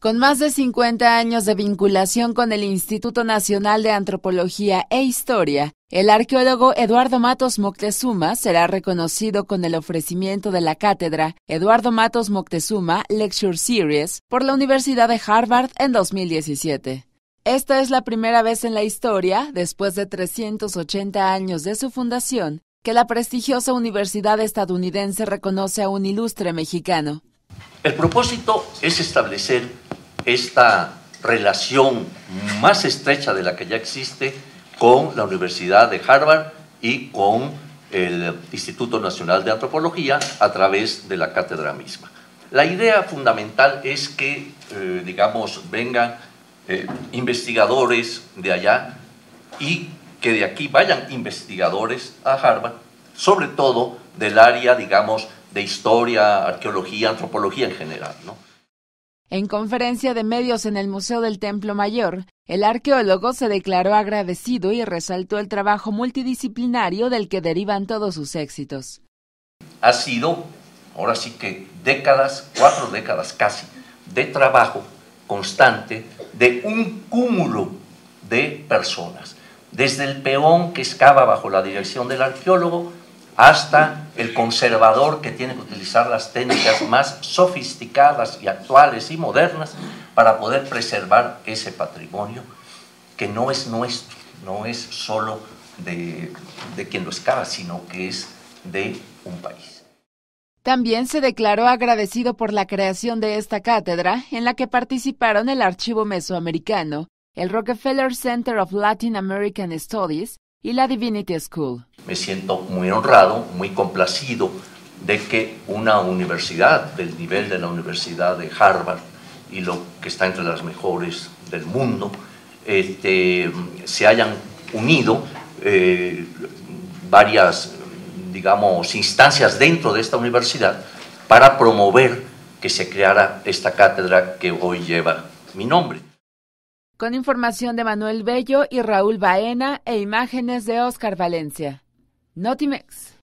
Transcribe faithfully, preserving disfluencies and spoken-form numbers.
Con más de cincuenta años de vinculación con el Instituto Nacional de Antropología e Historia, el arqueólogo Eduardo Matos Moctezuma será reconocido con el ofrecimiento de la cátedra Eduardo Matos Moctezuma Lecture Series por la Universidad de Harvard en dos mil diecisiete. Esta es la primera vez en la historia, después de trescientos ochenta años de su fundación, que la prestigiosa universidad estadounidense reconoce a un ilustre mexicano. El propósito es establecer esta relación más estrecha de la que ya existe con la Universidad de Harvard y con el Instituto Nacional de Antropología a través de la cátedra misma. La idea fundamental es que, eh, digamos, vengan eh, investigadores de allá y que de aquí vayan investigadores a Harvard, sobre todo del área, digamos, de historia, arqueología, antropología en general, ¿no? En conferencia de medios en el Museo del Templo Mayor, el arqueólogo se declaró agradecido y resaltó el trabajo multidisciplinario del que derivan todos sus éxitos. Ha sido, ahora sí que décadas, cuatro décadas casi, de trabajo constante de un cúmulo de personas, desde el peón que excava bajo la dirección del arqueólogo hasta el conservador que tiene que utilizar las técnicas más sofisticadas y actuales y modernas para poder preservar ese patrimonio que no es nuestro, no es solo de, de quien lo excava, sino que es de un país. También se declaró agradecido por la creación de esta cátedra, en la que participaron el Archivo Mesoamericano, el Rockefeller Center of Latin American Studies y la Divinity School. Me siento muy honrado, muy complacido de que una universidad del nivel de la Universidad de Harvard y lo que está entre las mejores del mundo, este, se hayan unido eh, varias, digamos, instancias dentro de esta universidad para promover que se creara esta cátedra que hoy lleva mi nombre. Con información de Manuel Bello y Raúl Baena e imágenes de Óscar Valencia. Notimex.